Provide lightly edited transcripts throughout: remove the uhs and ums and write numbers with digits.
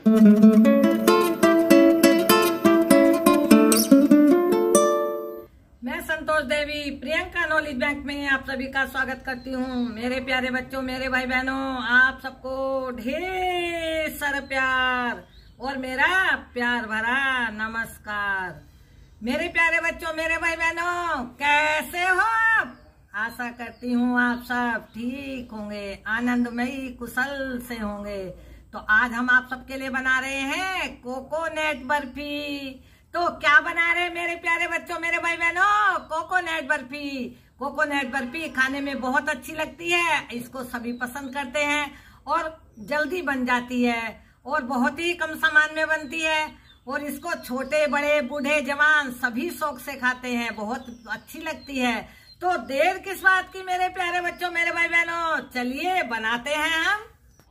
मैं Santosh Devi Priyanka knowledge bank में आप सभी का स्वागत करती हूँ। मेरे प्यारे बच्चों, मेरे भाई बहनों, आप सबको ढेर सारा प्यार और मेरा प्यार भरा नमस्कार। मेरे प्यारे बच्चों, मेरे भाई बहनों, कैसे हो आप? आशा करती हूँ आप सब ठीक होंगे, आनंदमयी कुशल से होंगे। तो आज हम आप सबके लिए बना रहे हैं कोकोनट बर्फी। तो क्या बना रहे हैं मेरे प्यारे बच्चों, मेरे भाई बहनों? कोकोनट बर्फी। कोकोनट बर्फी खाने में बहुत अच्छी लगती है, इसको सभी पसंद करते हैं और जल्दी बन जाती है और बहुत ही कम सामान में बनती है और इसको छोटे बड़े बूढ़े जवान सभी शौक से खाते हैं, बहुत अच्छी लगती है। तो देर किस बात की मेरे प्यारे बच्चों, मेरे भाई बहनों, चलिए बनाते हैं हम।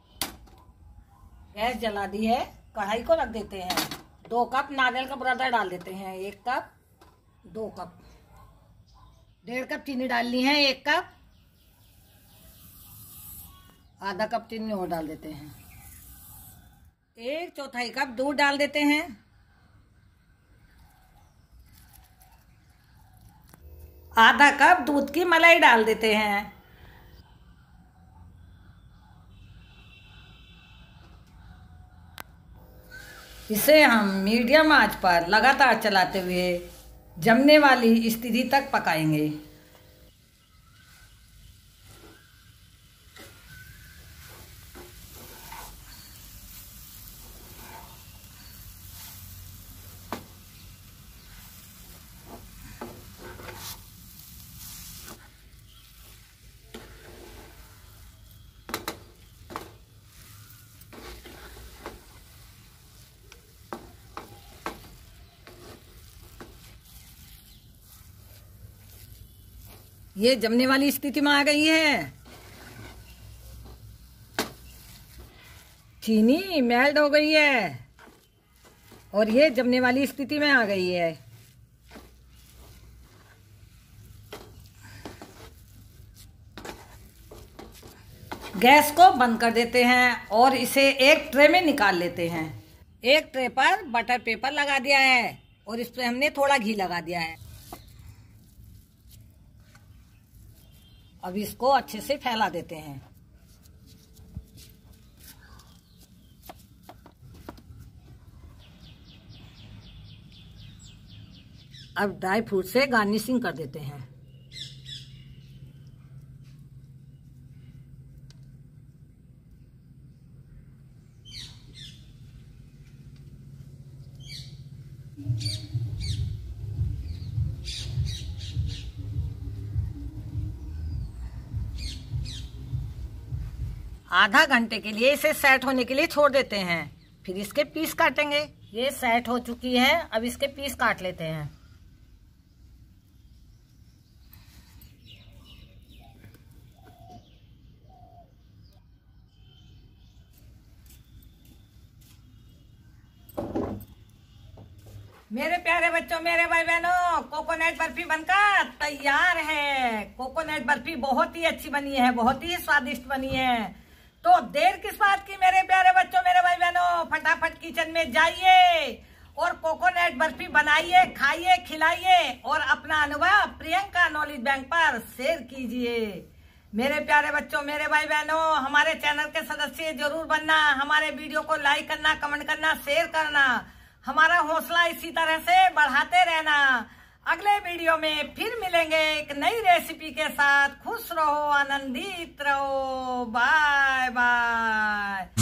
गैस जला दी है, कढ़ाई को रख देते हैं। 2 कप नारियल का बुरादा डाल देते हैं, 1 कप, 2 कप, 1.5 कप चीनी डालनी है, 1 कप, आधा कप चीनी और डाल देते हैं, 1/4 कप दूध डाल देते हैं, आधा कप दूध की मलाई डाल देते हैं, इसे हम मीडियम आंच पर लगातार चलाते हुए जमने वाली स्थिति तक पकाएंगे। ये जमने वाली स्थिति में आ गई है, चीनी मेल्ट हो गई है और ये जमने वाली स्थिति में आ गई है। गैस को बंद कर देते हैं और इसे एक ट्रे में निकाल लेते हैं। एक ट्रे पर बटर पेपर लगा दिया है और इस पे हमने थोड़ा घी लगा दिया है। अब इसको अच्छे से फैला देते हैं। अब ड्राई फ्रूट से गार्निशिंग कर देते हैं। आधा घंटे के लिए इसे सेट होने के लिए छोड़ देते हैं, फिर इसके पीस काटेंगे। ये सेट हो चुकी है, अब इसके पीस काट लेते हैं। मेरे प्यारे बच्चों, मेरे भाई बहनों, कोकोनट बर्फी बनकर तैयार है। कोकोनट बर्फी बहुत ही अच्छी बनी है, बहुत ही स्वादिष्ट बनी है। तो देर किस बात की मेरे प्यारे बच्चों, मेरे भाई बहनों, फटाफट किचन में जाइए और कोकोनट बर्फी बनाइए, खाइए, खिलाइए और अपना अनुभव प्रियंका नॉलेज बैंक पर शेयर कीजिए। मेरे प्यारे बच्चों, मेरे भाई बहनों, हमारे चैनल के सदस्य जरूर बनना, हमारे वीडियो को लाइक करना, कमेंट करना, शेयर करना, हमारा हौसला इसी तरह से बढ़ाते रहना। अगले वीडियो में फिर मिलेंगे एक नई रेसिपी के साथ। खुश रहो, आनंदित रहो, बाय बाय।